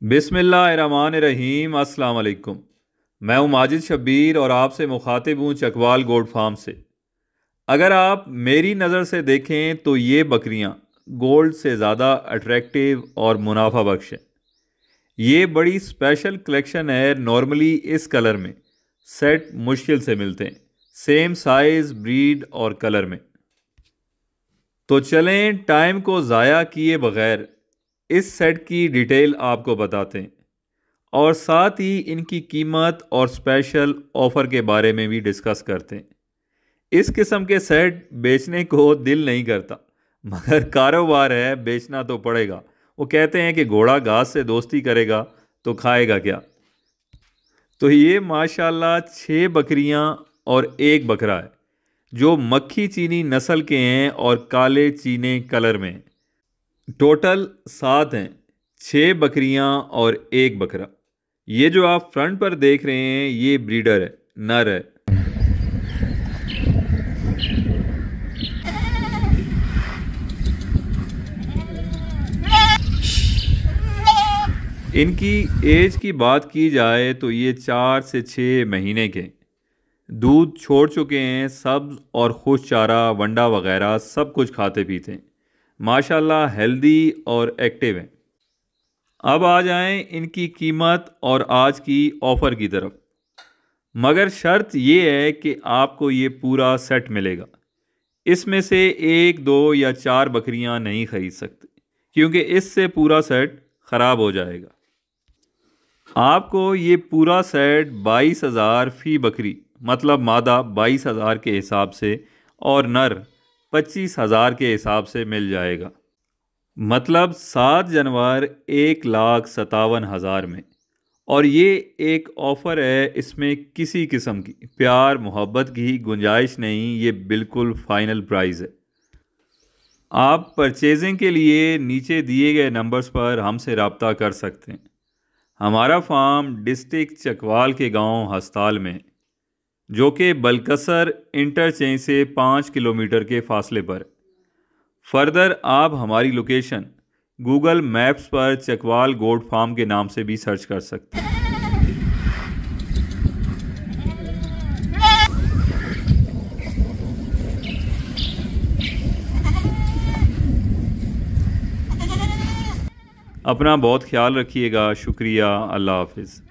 बिस्मिल्लाहिर्रहमानिर्रहीम। अस्सलाम वालेकुम। मैं हूं माजिद शब्बीर और आपसे मुखातिब हूं चकवाल गोड फार्म से। अगर आप मेरी नज़र से देखें तो ये बकरियां गोल्ड से ज़्यादा अट्रैक्टिव और मुनाफा बख्श है। ये बड़ी स्पेशल कलेक्शन है। नॉर्मली इस कलर में सेट मुश्किल से मिलते हैं, सेम साइज़, ब्रीड और कलर में। तो चलें टाइम को ज़ाया किए बगैर इस सेट की डिटेल आपको बताते हैं और साथ ही इनकी कीमत और स्पेशल ऑफ़र के बारे में भी डिस्कस करते हैं। इस किस्म के सेट बेचने को दिल नहीं करता, मगर कारोबार है, बेचना तो पड़ेगा। वो कहते हैं कि घोड़ा घास से दोस्ती करेगा तो खाएगा क्या। तो ये माशाल्लाह 6 बकरियां और एक बकरा है जो मक्खी चीनी नस्ल के हैं और काले चीने कलर में हैं। टोटल 7 हैं, 6 बकरियां और एक बकरा। ये जो आप फ्रंट पर देख रहे हैं ये ब्रीडर है, नर है। इनकी एज की बात की जाए तो ये 4 से 6 महीने के। दूध छोड़ चुके हैं, सब्ज और खुश चारा, वंडा वगैरह सब कुछ खाते पीते हैं। माशाल्लाह हेल्दी और एक्टिव हैं। अब आ जाएं इनकी कीमत और आज की ऑफ़र की तरफ। मगर शर्त ये है कि आपको ये पूरा सेट मिलेगा। इसमें से 1, 2 या 4 बकरियां नहीं खरीद सकते, क्योंकि इससे पूरा सेट ख़राब हो जाएगा। आपको ये पूरा सेट 22,000 फ़ी बकरी, मतलब मादा 22,000 के हिसाब से और नर 25,000 के हिसाब से मिल जाएगा। मतलब 7 जनवर 1,57,000 में। और ये एक ऑफ़र है, इसमें किसी किस्म की प्यार मोहब्बत की गुंजाइश नहीं। ये बिल्कुल फ़ाइनल प्राइस है। आप परचेजिंग के लिए नीचे दिए गए नंबर्स पर हमसे रब्ता कर सकते हैं। हमारा फार्म डिस्ट्रिक्ट चकवाल के गांव हस्ताल में, जो कि बलकसर इंटरचेंज से 5 किलोमीटर के फासले पर। फर्दर आप हमारी लोकेशन गूगल मैप्स पर चकवाल गोड फार्म के नाम से भी सर्च कर सकते हैं। अपना बहुत ख्याल रखिएगा। शुक्रिया। अल्लाह हाफिज़।